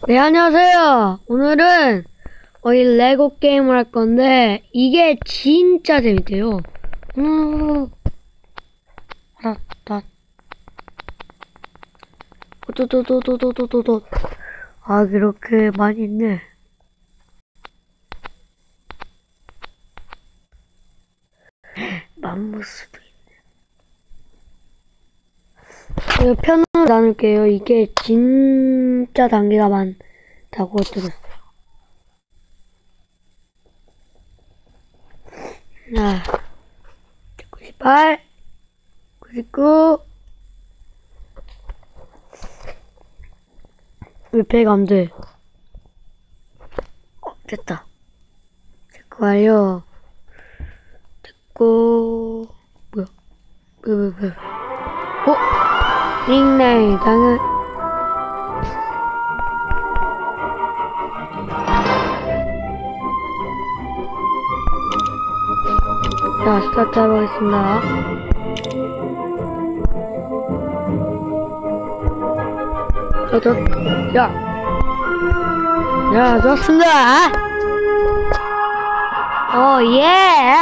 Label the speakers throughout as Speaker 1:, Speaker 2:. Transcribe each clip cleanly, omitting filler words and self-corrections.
Speaker 1: 네, 안녕하세요. 오늘은 이 레고 게임을 할 건데 이게 진짜 재밌대요. 알았다. 도도도도도도도도. 아, 이렇게 많이 있네. 맘무스도 있네. 이거 편으로 나눌게요. 이게 진짜 단계가 많다고 들었어요. 자, 98, 99. 왜 배가 안 돼? 됐다. 체크 완료. 됐고, 뭐야? 왜? 닉네임, 당연. 자, 스타트 해보겠습니다. 야, 좋습니다. 예.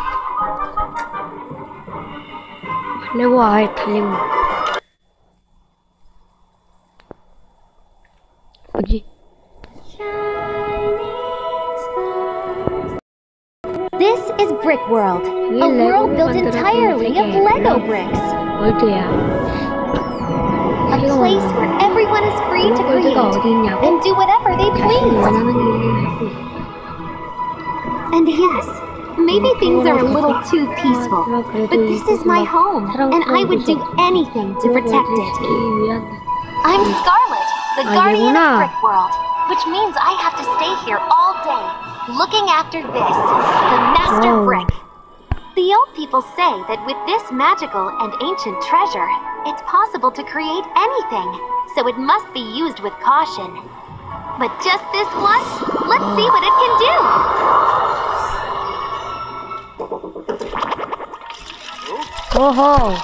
Speaker 1: 달리고 아예 달리고. 뭐지?
Speaker 2: This is Brick World, a world built entirely of Lego bricks.
Speaker 1: 월드야.
Speaker 2: A place where everyone is free to create and do whatever they please. And yes, maybe things are a little too peaceful, but this is my home, and I would do anything to protect it. I'm Scarlet, the guardian of Brick World, which means I have to stay here all day, looking after this, the Master Brick. The old people say that with this magical and ancient treasure, it's possible to create anything, so it must be used with caution. But just this once, let's see what it can do!
Speaker 1: 오호.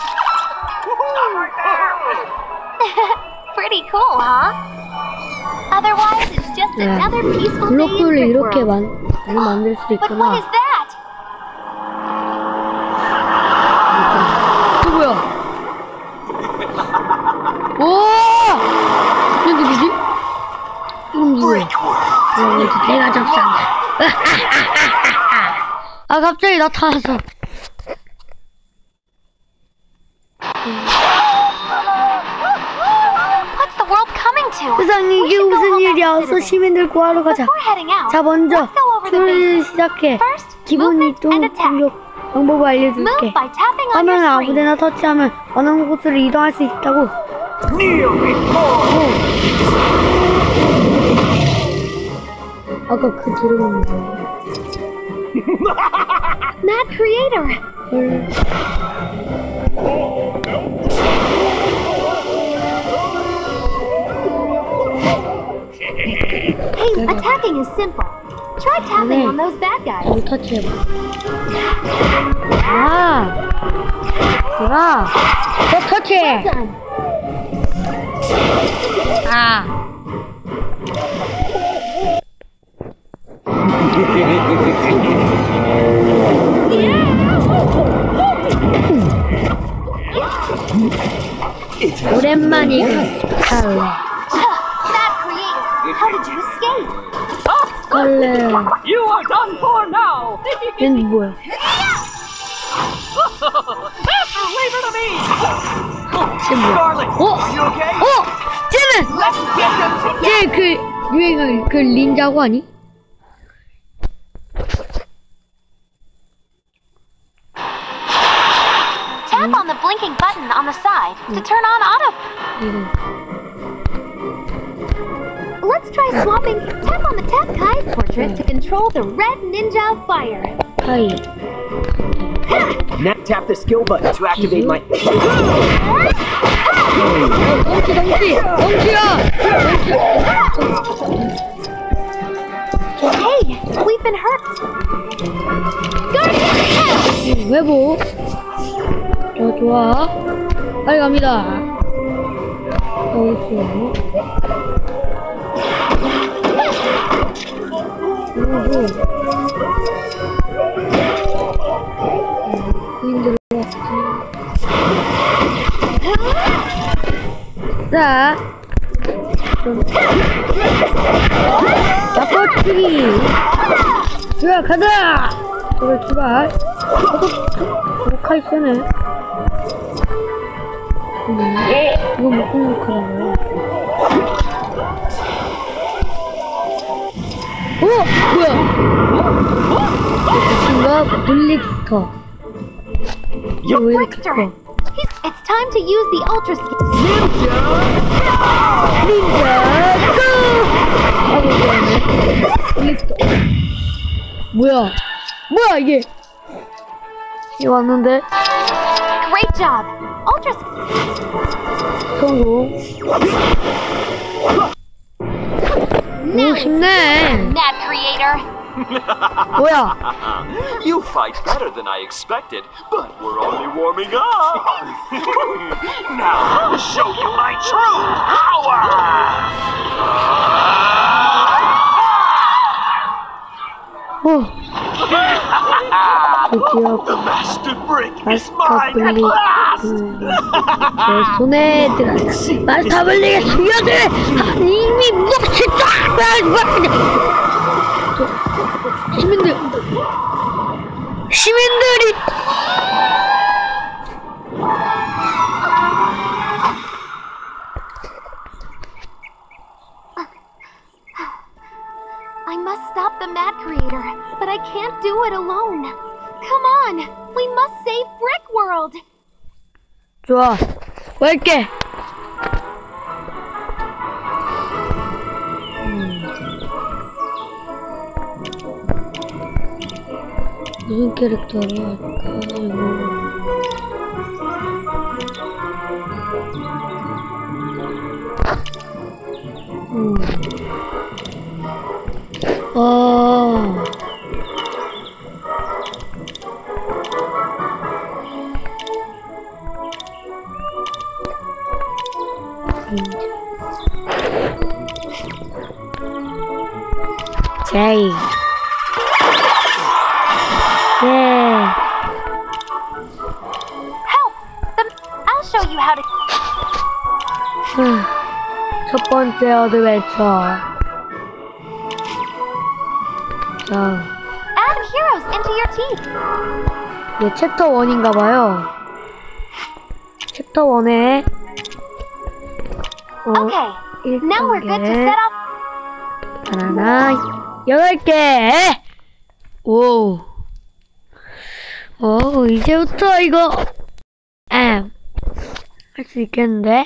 Speaker 2: Pretty cool, huh? Otherwise, it's just another peaceful day in
Speaker 1: 블록을
Speaker 2: Brick
Speaker 1: 이렇게
Speaker 2: World.
Speaker 1: 만들 수
Speaker 2: But what is
Speaker 1: 있구나.
Speaker 2: that?
Speaker 1: 이거 뭐야? 오! 이게 누구지? 이건 누구야? 내가 접수한다. 아, 갑자기 나타났어.
Speaker 2: What's the world coming to?
Speaker 1: 세상에 이게 무슨 일이야? 어서 시민들 구하러 가자.
Speaker 2: Before heading out,
Speaker 1: 자, 먼저
Speaker 2: let's go over the
Speaker 1: 툴을
Speaker 2: basics.
Speaker 1: 시작해.
Speaker 2: First,
Speaker 1: 기본
Speaker 2: movement
Speaker 1: 이동
Speaker 2: and attack.
Speaker 1: 공격 방법을 알려줄게.
Speaker 2: Move by tapping on your
Speaker 1: 화면을
Speaker 2: screen.
Speaker 1: 아무데나 터치하면 어느 곳으로 이동할 수 있다고. 아까 그 들어오는 거.
Speaker 2: Mad Creator! Hey, attacking is simple. Try tapping on those bad guys.
Speaker 1: 잘 터치해봐. 아, 그라. 또 터치.
Speaker 2: Done.
Speaker 1: 아. 오랜만이군, 스칼렛.
Speaker 2: Mad Creator, how did you escape?
Speaker 1: 스칼렛.
Speaker 3: You are done for now!
Speaker 1: 얘는 뭐야?
Speaker 3: Leave it to me!
Speaker 1: 쟤 뭐야?
Speaker 3: Scarlet,
Speaker 1: 어?
Speaker 3: are you okay?
Speaker 1: 쟤는!
Speaker 3: Let's get them together!
Speaker 1: 쟤 그 유행할 그 닌자고 아니?
Speaker 2: Tap on the blinking button on the side to turn on auto. Let's try swapping. Tap on the Tap Kai's portrait to control the red ninja of fire.
Speaker 1: 하이.
Speaker 3: Now tap the skill button to activate my...
Speaker 1: 덩치야!
Speaker 2: Hey, we've been hurt. Guardian!
Speaker 1: 회복. 좋아. 빨리 갑니다. 어딨어? 자, 바꿔치기. 자, 가자. 그래, 출발. 칼 쓰네. 이거 못 공격하는 거야. 뭐야? 이거 블릭스터. 왜 이렇게 커?
Speaker 2: It's time to use the ultra skill.
Speaker 1: 닌자 고! 하고 있네. 블릭스터. 뭐야 이게? 이거 왔는데?
Speaker 2: Great job. Ultra
Speaker 1: 성공. 오, 쉽네.
Speaker 2: Mad Creator.
Speaker 1: 뭐야?
Speaker 4: You fight better than I expected, but we're only warming up. Now I'll show you my true power.
Speaker 1: 드디어
Speaker 4: The master brick is mine at
Speaker 1: 블릭
Speaker 4: last.
Speaker 1: 내 손에 들어갔어. 마스터 블릭의 수여들 이미 묵시다. 시민들이
Speaker 2: I must stop the Mad Creator, but I can't do it alone. Come on, we must save Brick World.
Speaker 1: 좋아. 갈게. 무슨 캐릭터로 할까? 제이. 네.
Speaker 2: Help! I'll show you how to.
Speaker 1: 첫 번째 어드벤처. 자,
Speaker 2: Add heroes into your team.
Speaker 1: 이게 챕터 1인가봐요. 챕터 1에
Speaker 2: Okay, now we're good to set up.
Speaker 1: 바나나 8개. 오. 이제부터 이거 할 수 있겠는데?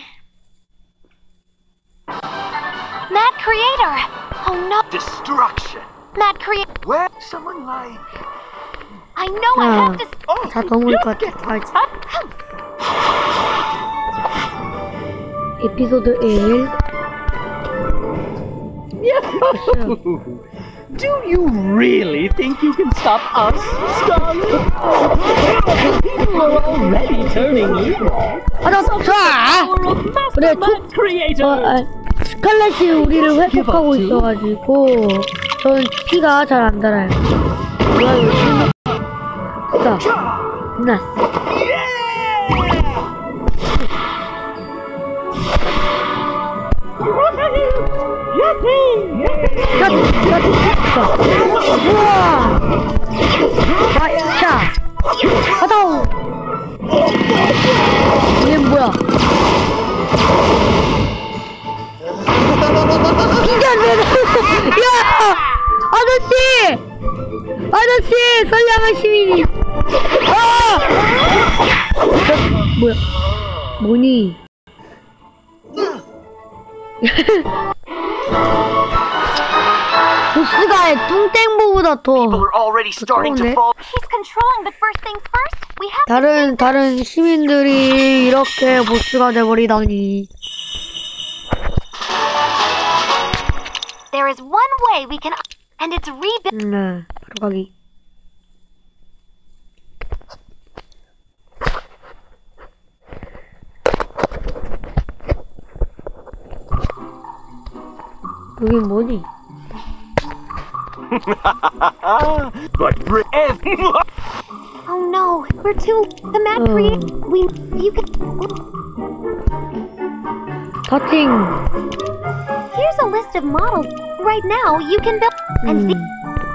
Speaker 2: Mad Creator! Oh no!
Speaker 4: Destruction.
Speaker 2: Mad Creator!
Speaker 4: Where someone like
Speaker 2: I know I have to.
Speaker 1: 다 넘을 것 같아. 에피소드 1.
Speaker 3: Do you really think you can stop us, Scarlet? People are already turning you.
Speaker 1: 자! 그래,
Speaker 3: Creator.
Speaker 1: 스칼렛이 우리를 회복하고 있어가지고 전 피가 잘 안 달아요. 뭐야 이거? 자, 끝났어. 우와! 자, 가다오! 얘는 뭐야? 야! 아저씨! 선량한 시민이! 뭐야? 뭐니? 보스가 뚱땡보보다 더
Speaker 4: people are already starting to
Speaker 1: 그러네.
Speaker 4: fall?
Speaker 2: He's controlling the first things first. We have.
Speaker 1: 다른 시민들이 이렇게 보스가 돼버리다니.
Speaker 2: There is one way we can, and it's rebuild.
Speaker 1: 네, 바로 가기. 여긴 뭐니?
Speaker 4: But Brienne.
Speaker 2: Oh no, we're too. The mad
Speaker 1: Oh.
Speaker 2: creator. You can.
Speaker 1: 터팅.
Speaker 2: Here's a list of models. Right now, you can build. And see.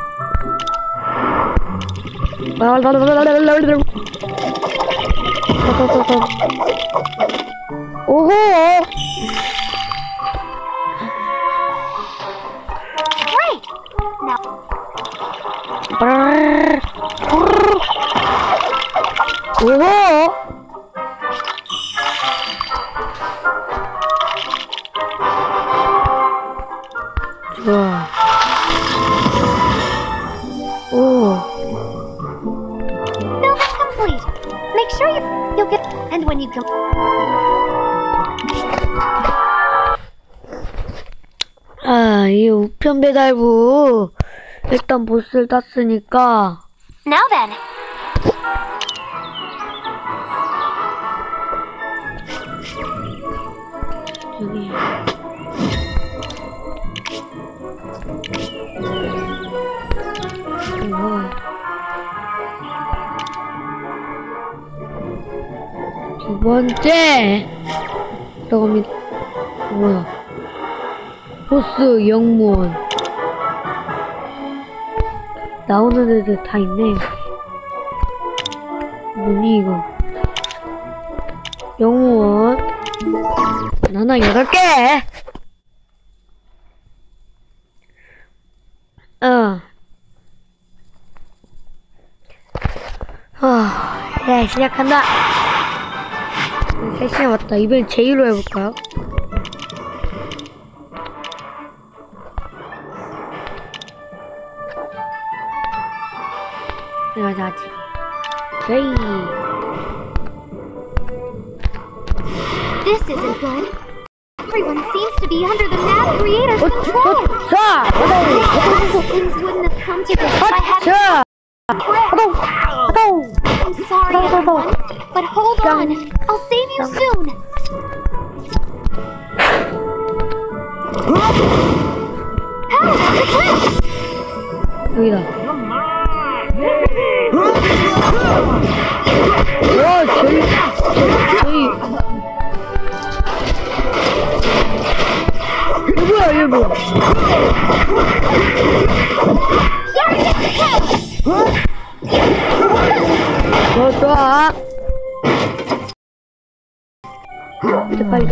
Speaker 1: 오호!
Speaker 2: Great! Now,
Speaker 1: 오호! 좋아. 오.
Speaker 2: building complete. Make sure you'll get. And when you come.
Speaker 1: 아, 이 우편 배달부 일단 보스를 땄으니까
Speaker 2: Now then.
Speaker 1: 여기 두 번째 들어갑니다. 뭐야? 보스 영무원 나오는 애들 다 있네. 뭐니 이거? 영무원 하나 8개. 네, 시작한다. 3시간 왔다. 이번엔 제이로 해볼까요? 이거 아직 제이.
Speaker 2: This isn't good. Everyone seems to be under the mad creator's control.
Speaker 1: 자,
Speaker 2: Things wouldn't have come to this if I hadn't
Speaker 1: 자,
Speaker 2: I'm sorry, everyone, but hold on. I'll save you soon. Hey, there's a cliff!
Speaker 1: 여기다. 와, 제이. 뭐야, 얘 뭐? 좋아. 이제 빨리.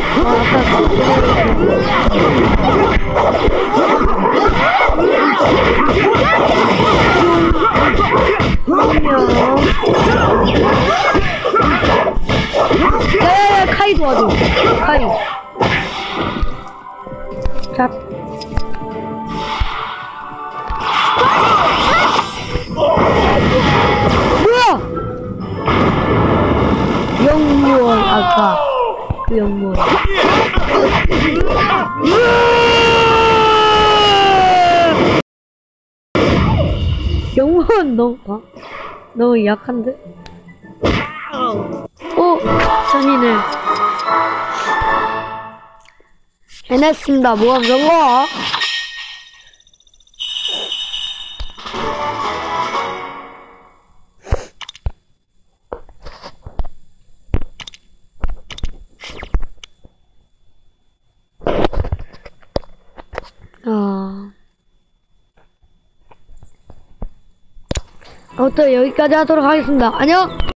Speaker 1: 야야야, 카이 도와줘. 카이. 잡. 뭐야? 영무원 아까 그 영무원. 영무원 너무 약한데? 오, 선이네. 해냈습니다. 모험 성공. 아무튼 여기까지 하도록 하겠습니다. 안녕!